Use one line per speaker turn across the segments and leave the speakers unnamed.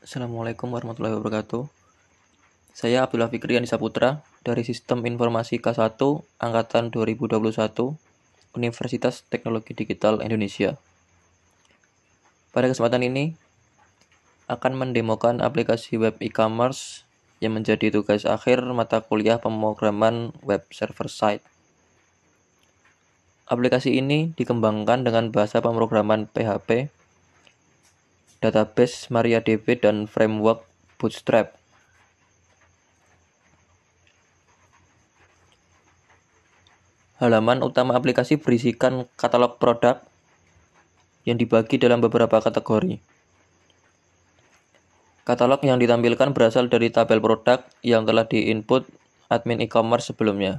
Assalamualaikum warahmatullahi wabarakatuh. Saya Abdullah Fikri Andisa Putra dari Sistem Informasi K1 Angkatan 2021 Universitas Teknologi Digital Indonesia. Pada kesempatan ini akan mendemokan aplikasi web e-commerce yang menjadi tugas akhir mata kuliah pemrograman web server side. Aplikasi ini dikembangkan dengan bahasa pemrograman PHP, database MariaDB, dan framework Bootstrap. Halaman utama aplikasi berisikan katalog produk yang dibagi dalam beberapa kategori. Katalog yang ditampilkan berasal dari tabel produk yang telah diinput admin e-commerce sebelumnya.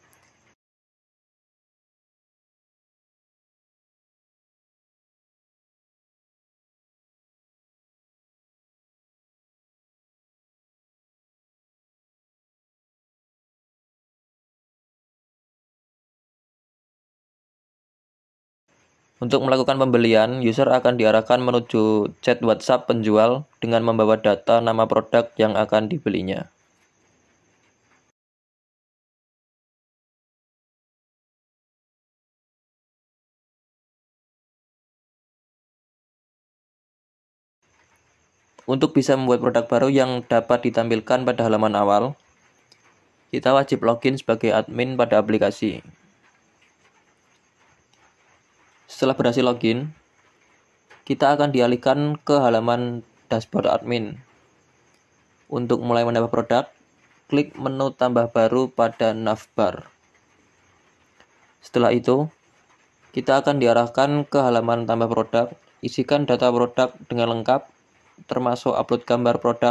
Untuk melakukan pembelian, user akan diarahkan menuju chat WhatsApp penjual dengan membawa data nama produk yang akan dibelinya. Untuk bisa membuat produk baru yang dapat ditampilkan pada halaman awal, kita wajib login sebagai admin pada aplikasi. Setelah berhasil login, kita akan dialihkan ke halaman dashboard admin. Untuk mulai menambah produk, klik menu tambah baru pada navbar. Setelah itu, kita akan diarahkan ke halaman tambah produk. Isikan data produk dengan lengkap, termasuk upload gambar produk.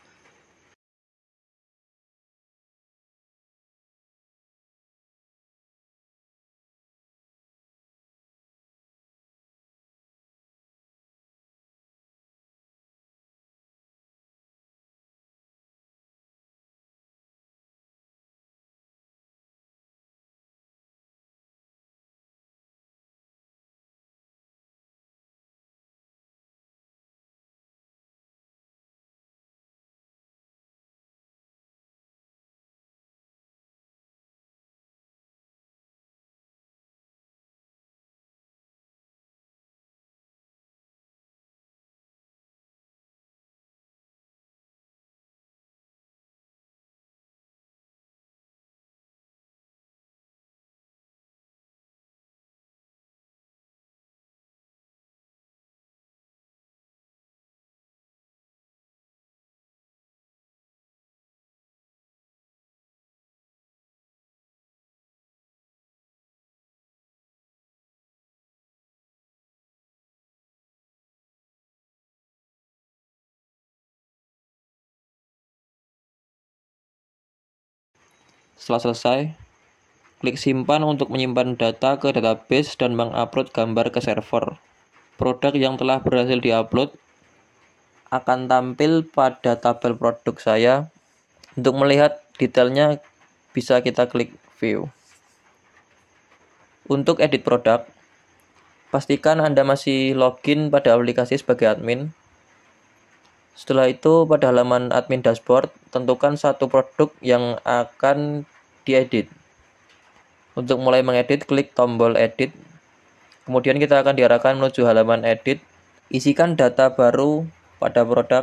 Setelah selesai, klik simpan untuk menyimpan data ke database dan mengupload gambar ke server. Produk yang telah berhasil diupload akan tampil pada tabel produk saya. Untuk melihat detailnya, bisa kita klik view. Untuk edit produk, pastikan Anda masih login pada aplikasi sebagai admin. Setelah itu, pada halaman admin dashboard, tentukan satu produk yang akan diedit. Untuk mulai mengedit, klik tombol edit. Kemudian kita akan diarahkan menuju halaman edit. Isikan data baru pada produk.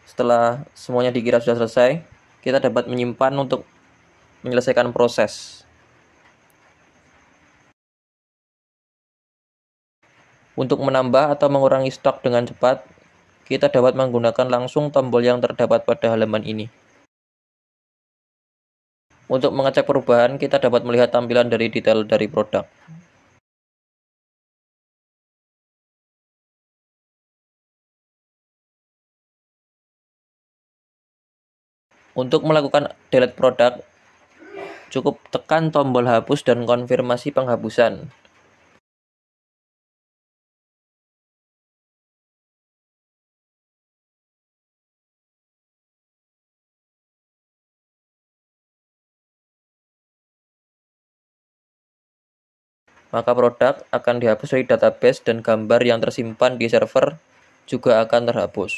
Setelah semuanya dikira sudah selesai, kita dapat menyimpan untuk menyelesaikan proses. Untuk menambah atau mengurangi stok dengan cepat, kita dapat menggunakan langsung tombol yang terdapat pada halaman ini. Untuk mengecek perubahan, kita dapat melihat tampilan dari detail dari produk. Untuk melakukan delete produk, cukup tekan tombol hapus dan konfirmasi penghapusan. Maka produk akan dihapus dari database dan gambar yang tersimpan di server juga akan terhapus.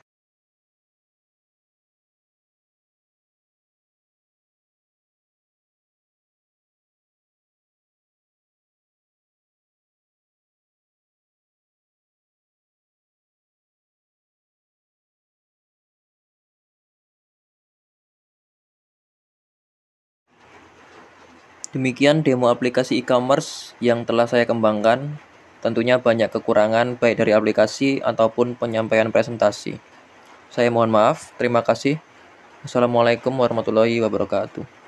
Demikian demo aplikasi e-commerce yang telah saya kembangkan. Tentunya banyak kekurangan baik dari aplikasi ataupun penyampaian presentasi. Saya mohon maaf, terima kasih. Assalamualaikum warahmatullahi wabarakatuh.